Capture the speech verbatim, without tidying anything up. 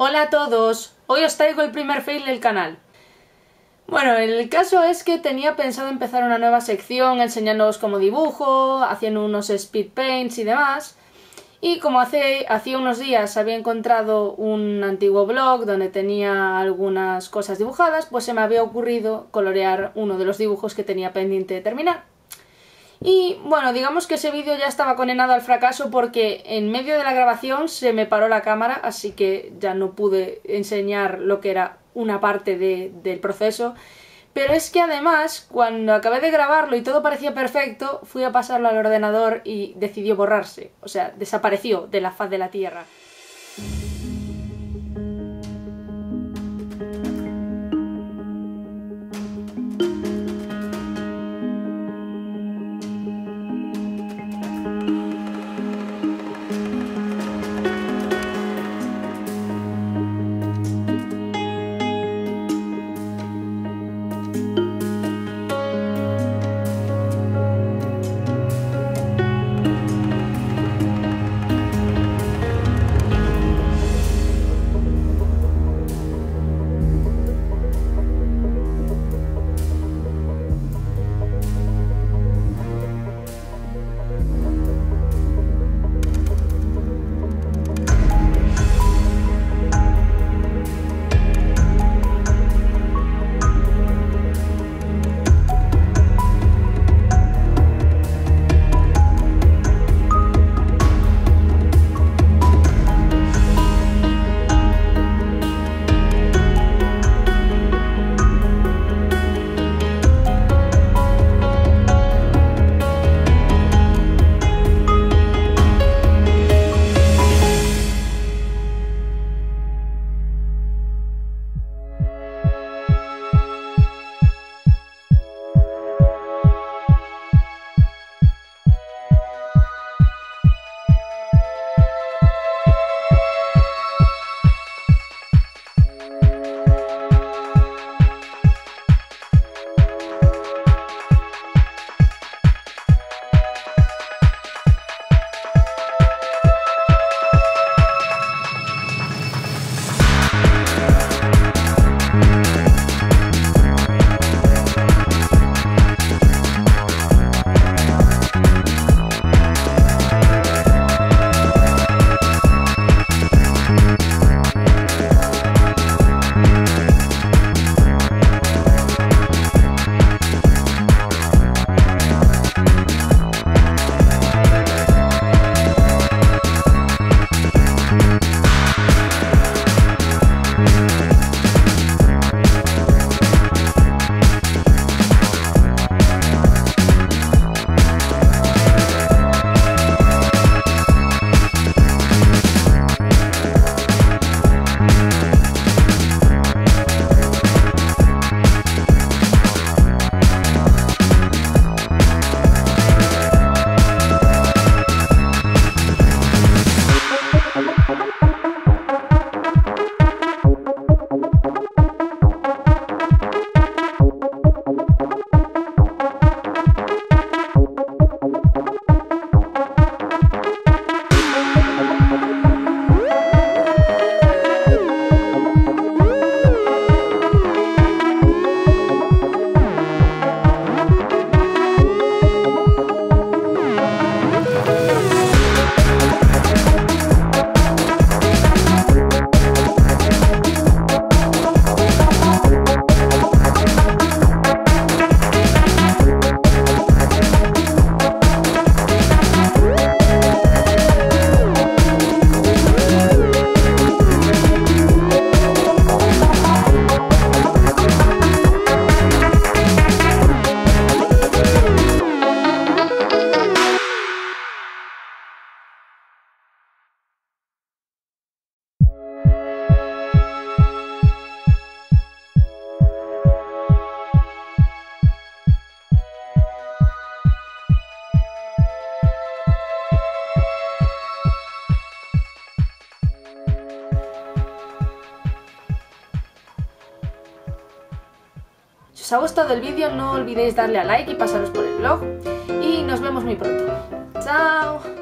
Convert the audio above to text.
Hola a todos, hoy os traigo el primer fail del canal. Bueno, el caso es que tenía pensado empezar una nueva sección enseñándoos cómo dibujo, haciendo unos speed paints y demás. Y como hace, hacía unos días había encontrado un antiguo blog donde tenía algunas cosas dibujadas, pues se me había ocurrido colorear uno de los dibujos que tenía pendiente de terminar. Y bueno, digamos que ese vídeo ya estaba condenado al fracaso porque en medio de la grabación se me paró la cámara, así que ya no pude enseñar lo que era una parte de, del proceso. Pero es que además, cuando acabé de grabarlo y todo parecía perfecto, fui a pasarlo al ordenador y decidió borrarse. O sea, desapareció de la faz de la tierra. Si os ha gustado el vídeo no olvidéis darle a like y pasaros por el blog y nos vemos muy pronto. ¡Chao!